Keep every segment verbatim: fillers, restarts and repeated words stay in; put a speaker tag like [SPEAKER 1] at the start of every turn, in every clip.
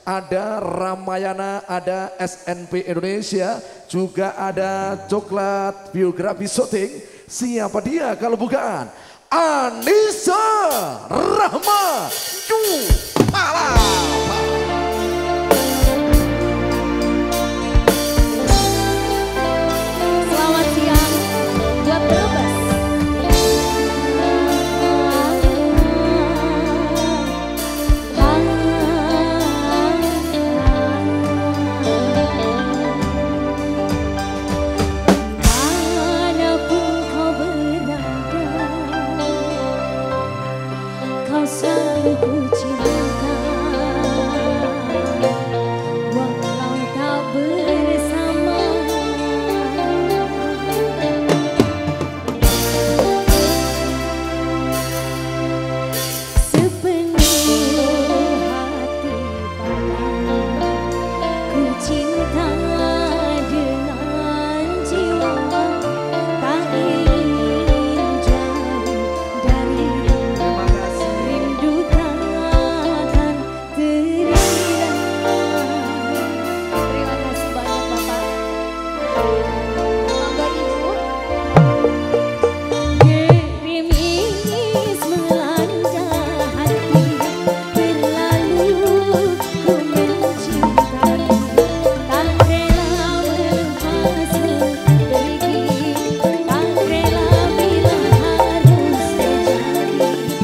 [SPEAKER 1] ada Ramayana, ada S N P Indonesia, juga ada Coklat Biografi Syuting. Siapa dia kalau bukan Anissa Rahma Jupala.
[SPEAKER 2] Selamat siang buat Brebes. Kau selalu ku cinta, walau tak bersama. Sepenuh hati padamu ku cinta dengan jiwa, tak ingin jauh dari rindu takkan terhingga. Terima kasih banyak Bapak. Mangga Ibu. Gerimis melanda hati, terlalu ku mencintai, tak rela melepas pergi, tak rela bila harus terjadi.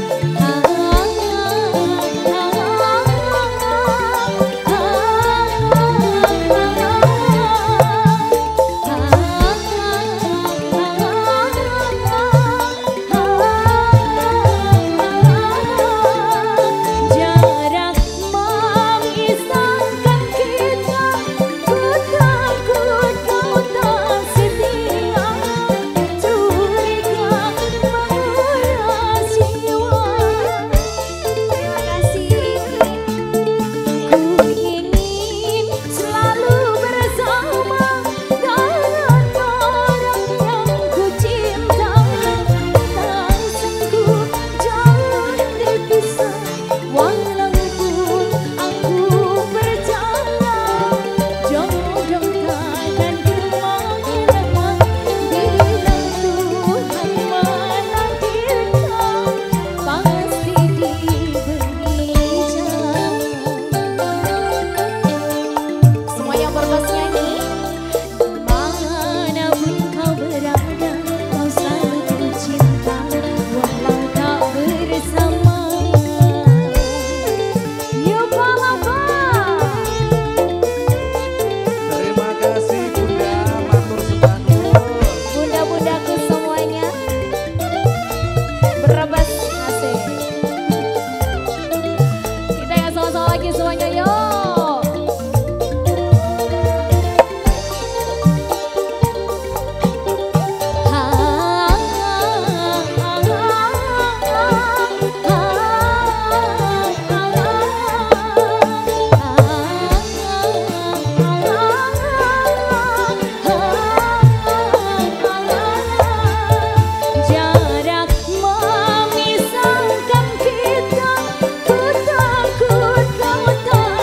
[SPEAKER 2] Jarak memisahkan kita, ku takut kau tak setia, curiga menguras jiwa. Terima kasih. Ku ingin selalu bersama dengan orang yang ku cinta, tak sanggup jauh dipisah, walaupun aku berjalan jauh takkan kemana-mana. Bila Tuhan menakdirkan, pasti diberi jalan. Semua yang Brebes nyanyi. Manapun kau berada, kau selalu ku cinta, walau tak bersama. Jupala.
[SPEAKER 1] Terima kasih Bunda, matur sembahun.
[SPEAKER 2] Bunda-bundaku semuanya, Brebes asik. Kita yang sama-sama lagi semuanya, yuk. Jarak memisahkan kita, ku takut kau tak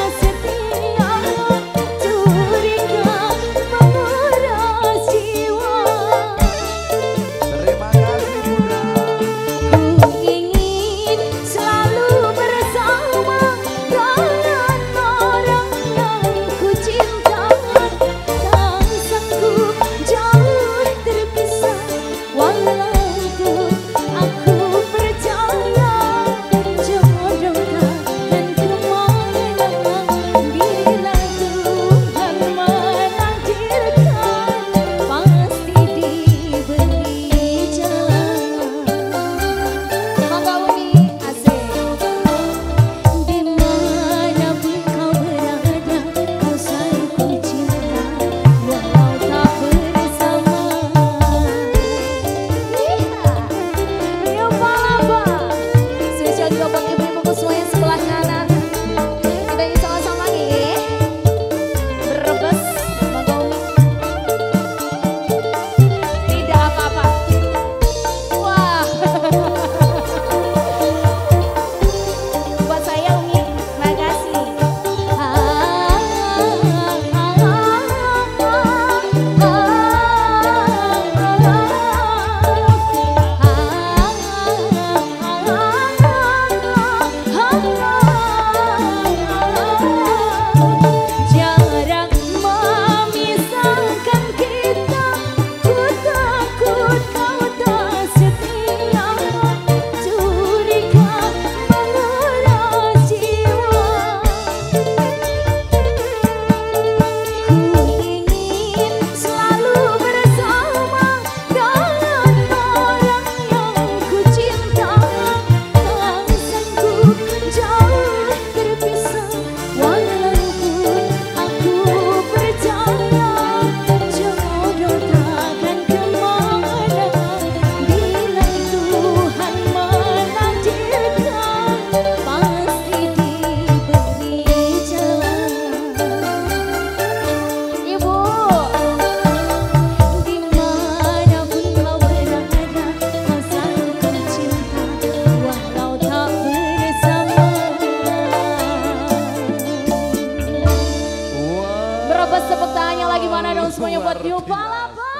[SPEAKER 3] tepuk tangannya lagi mana dong semuanya buat
[SPEAKER 1] Luar
[SPEAKER 3] New
[SPEAKER 1] biasa.
[SPEAKER 3] Palapa.